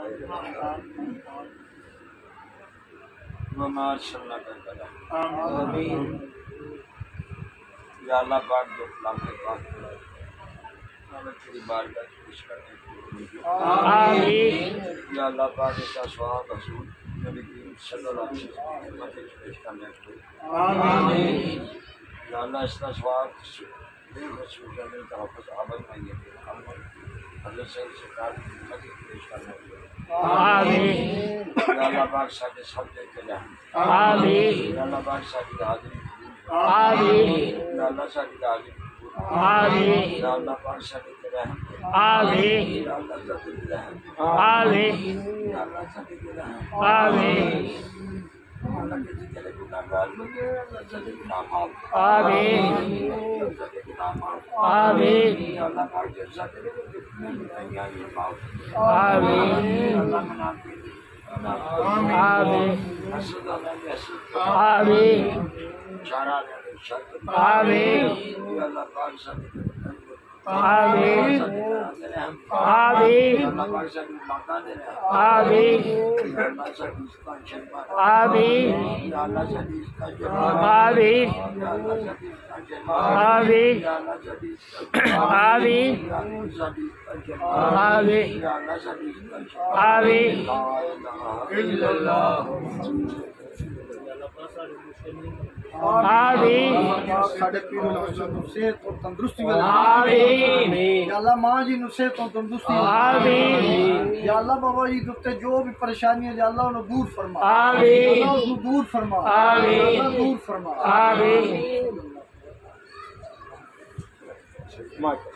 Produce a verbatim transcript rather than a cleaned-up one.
وما ارسلناک الا آمین یا اللہ پاک جو کلام کے پاک ہمیں تیری بارگاہ میں پیش کرنے کی آمین یا اللہ پاک اس کا ثواب رسول نبی کریم صلی اللہ علیہ وسلم میں پیش کرنے کی آمین یا اللہ اس کا ثواب رسول کے تحفظ عبد میں یہ حضرت سید سرکار کی خدمت پیش کرنے کی آمین یا اللہ پاک ساتھ سب دیکھتے رہیں آمین یا اللہ پاک ساتھ حاضری آمین یا اللہ ساتھ حاضری آمین یا اللہ پاک ساتھ رحم آمین یا اللہ ساتھ رحم آمین یا اللہ ساتھ رحم آمین اللہ کے ذکر گناہگار بندے اللہ ساتھ گناہ معاف آمین آمین یا اللہ پاک کے ساتھ گناہگار معاف آمین اللہ منان کے آمین حسد اللہ کے حسد آمین شارع اللہ کے شر آمین یا اللہ پاک ساتھ آمین آمین اللہ پاک ساتھ مقام دے رہا آمین اللہ ساتھ اس کا شرما آمین یا اللہ ساتھ اس کا شرما آمین یا اللہ ساتھ اس کا شرما آمین یا اللہ ساتھ اس کا آمین یا اللہ ساتھ اس کا شرما آمین یا اللہ ساتھ اس کا شرما آمین لا الہ الا اللہ آمین ساڈے پیر نو صحت اور تندرستی آمین یا اللہ ماں جی نو صحت اور تندرستی آمین یا اللہ بابا جی تے جو بھی پریشانیاں یا اللہ انہوں دور فرما آمین اللہ انہوں دور فرما آمین اللہ دور فرما آمین